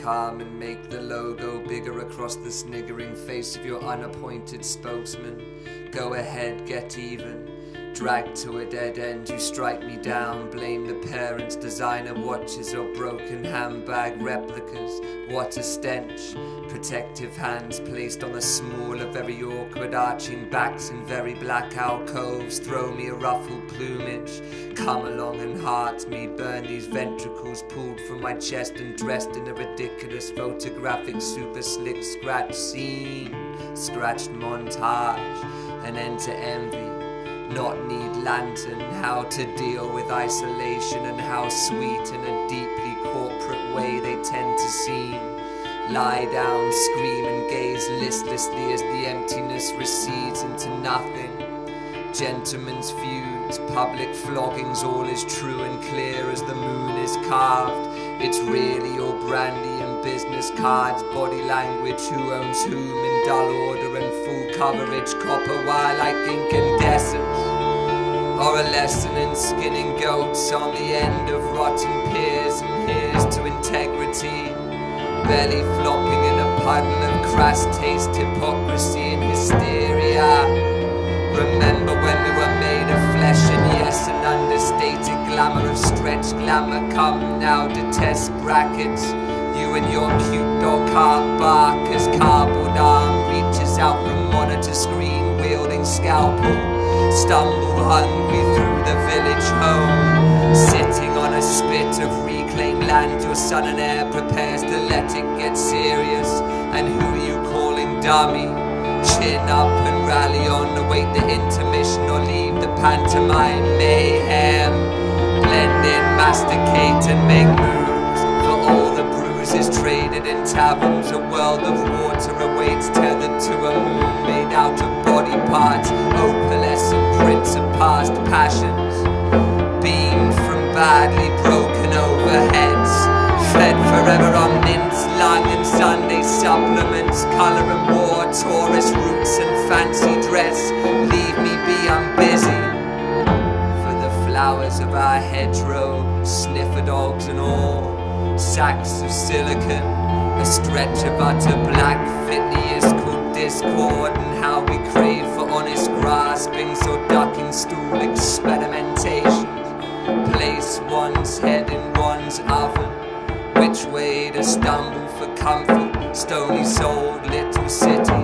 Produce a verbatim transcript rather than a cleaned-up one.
calm and make the logo bigger across the sniggering face of your unappointed spokesman. Go ahead, get even. Dragged to a dead end, you strike me down. Blame the parents, designer watches or broken handbag replicas. What a stench. Protective hands placed on the smaller, very awkward arching backs in very black alcoves. Throw me a ruffled plumage. Come along and heart me. Burn these ventricles pulled from my chest and dressed in a ridiculous photographic super slick scratch scene. Scratched montage. An end to envy. Not need lantern, how to deal with isolation and how sweet in a deeply corporate way they tend to seem. Lie down, scream and gaze listlessly as the emptiness recedes into nothing. Gentlemen's feuds, public floggings, all is true and clear as the moon is carved. It's really all brandy and business cards, body language, who owns whom in dull order and full coverage, copper wire like incandescence. Or a lesson in skinning goats on the end of rotten piers, and here's to integrity. Belly flopping in a puddle of crass taste, hypocrisy and hysteria. Remember when we were made of flesh, and yes, an understated glamour of stretched glamour. Come now, detest brackets. You and your cute dog can't bark as cardboard arm reaches out from monitor screen wielding scalpel. Stumble hungry through the village home, sitting on a spit of reclaimed land. Your son and heir prepares to let it get serious. And who are you calling dummy? Chin up and rally on, await the intermission or leave the pantomime mayhem. Blend in, masticate and make moves. For all the bruises traded in taverns, a world of water awaits, tethered to a moon made out of body parts, opalescent prints of past passions, beamed from badly broken overheads, fed forever on mince, lung and Sunday supplements, colour and war, tourist roots and fancy dress. Leave me be, I'm busy. For the flowers of our hedgerow, sniffer dogs and all, sacks of silicon, a stretch of utter black fitness called discord, and how we crave for honest graspings or ducking stool experimentations. Place one's head in one's oven, which way to stumble for comfort, stony souled little city.